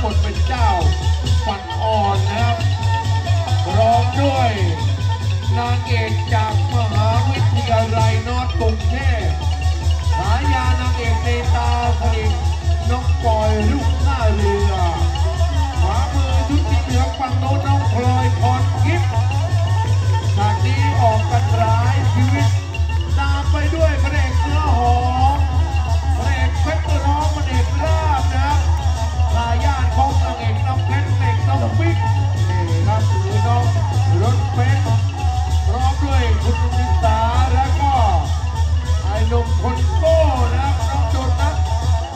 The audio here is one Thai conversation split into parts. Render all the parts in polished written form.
บทเป็นเจ้าฝันอ่อนนะครับร้องด้วยนางเอกจากมหาวิทยาลัยนอร์ทกรุงเทพฉายานางเอกในตาสนิทน้องปอยลูกหน้าเรือขวามือชุดสีเหลืองฝั่งโน้นน้องพลอยพรทิพย์ฉากนี้ออกกันร้ายชีวิตตามไปด้วยพระเอกเนื้อหอมพระเอกเพชรน้องพระเอกราบนะครับทายาทของนางเอกน้องเพชรเอกน้องบิ๊กนี่ครับหรือน้องรถเพชรพร้อมด้วยคุณนิสาและก็ไอ้หนุ่มคนโก้นะครับน้องโจนัส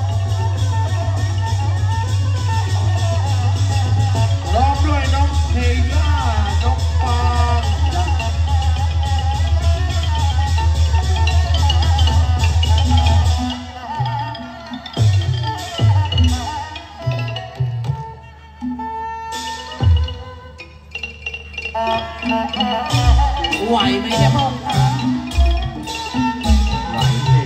พร้อมด้วยน้องเทย่าน้องปางไหวไหมเนี่ยพ่อไหวสิ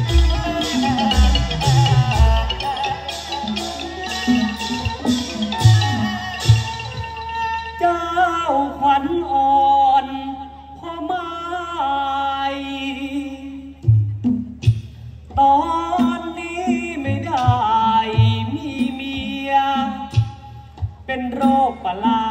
เจ้าขวัญอ่อนพ่อไม้ตอนนี้ไม่ได้มีเมียเป็นโรคประหลา